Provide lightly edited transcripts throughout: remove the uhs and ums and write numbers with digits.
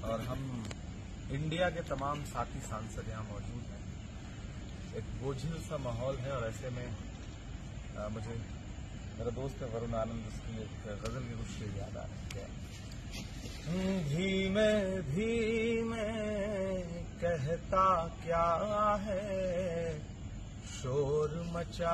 और हम इंडिया के तमाम साथी सांसद यहाँ मौजूद हैं। एक बोझिल सा माहौल है और ऐसे में मुझे मेरा दोस्त है वरुण आनंद, उसकी एक गजल की कुछ शेर याद आ रही है। धीमे धीमे कहता क्या है शोर मचा,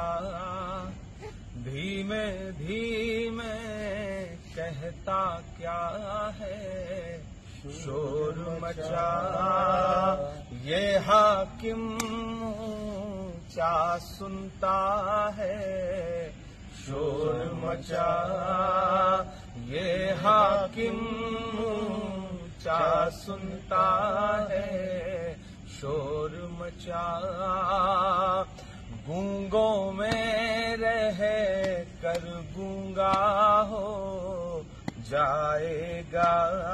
धीमे धीमे कहता क्या है शोर मचा, ये हाकिम ऊंचा सुनता है शोर मचा, ये हाकिम ऊंचा सुनता है शोर मचा, गूंगों में रह कर गूंगा हो जाएगा,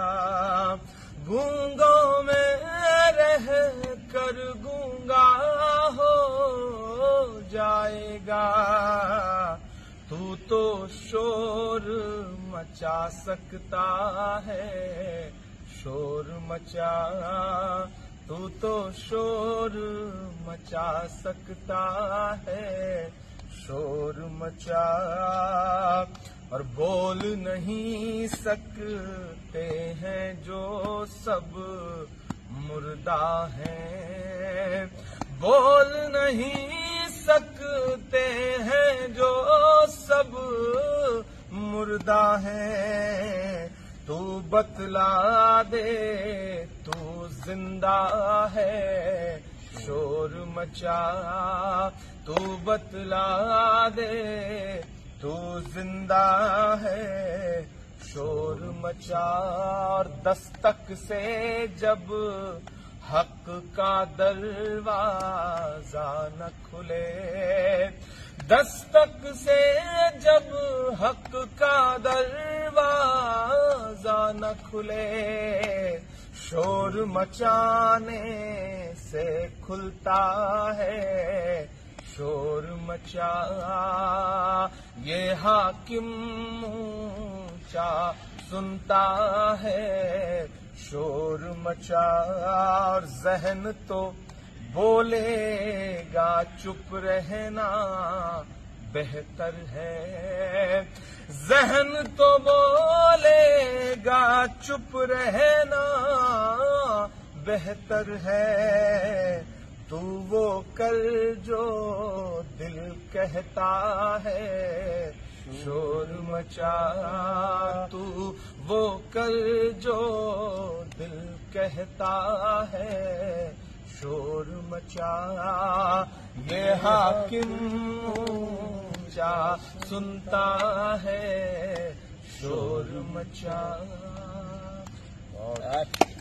गूंगों में रह कर गूंगा हो जाएगा, तू तो शोर मचा सकता है शोर मचा, तू तो शोर मचा सकता है शोर मचा, और बोल नहीं सकते हैं जो सब मुर्दा हैं, बोल नहीं सकते हैं जो सब मुर्दा हैं, तू बतला दे तू जिंदा है शोर मचा, तू बतला दे तू जिंदा है शोर मचा, और दस्तक से जब हक का दरवाजा न खुले, दस्तक से जब हक का दरवाजा न खुले, शोर मचाने से खुलता है शोर मचा, ये हाकिम ऊंचा सुनता है शोर मचा, और ज़हन तो बोलेगा चुप रहना बेहतर है, ज़हन तो बोलेगा चुप रहना बेहतर है, तू वो कर जो दिल कहता है शोर मचा, तू वो कर जो दिल कहता है शोर मचा, ये हाकिम ऊंचा सुनता है शोर मचा।